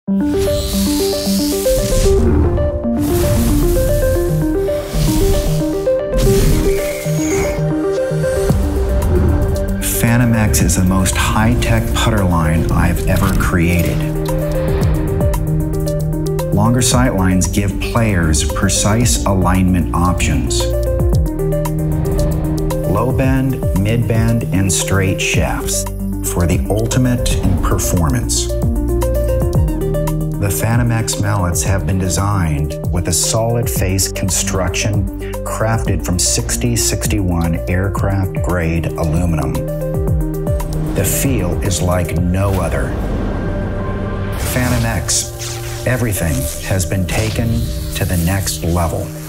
Phantom X is the most high-tech putter line I've ever created. Longer sight lines give players precise alignment options. Low bend, mid bend, and straight shafts for the ultimate in performance. The Phantom X mallets have been designed with a solid face construction crafted from 6061 aircraft grade aluminum. The feel is like no other. Phantom X, everything has been taken to the next level.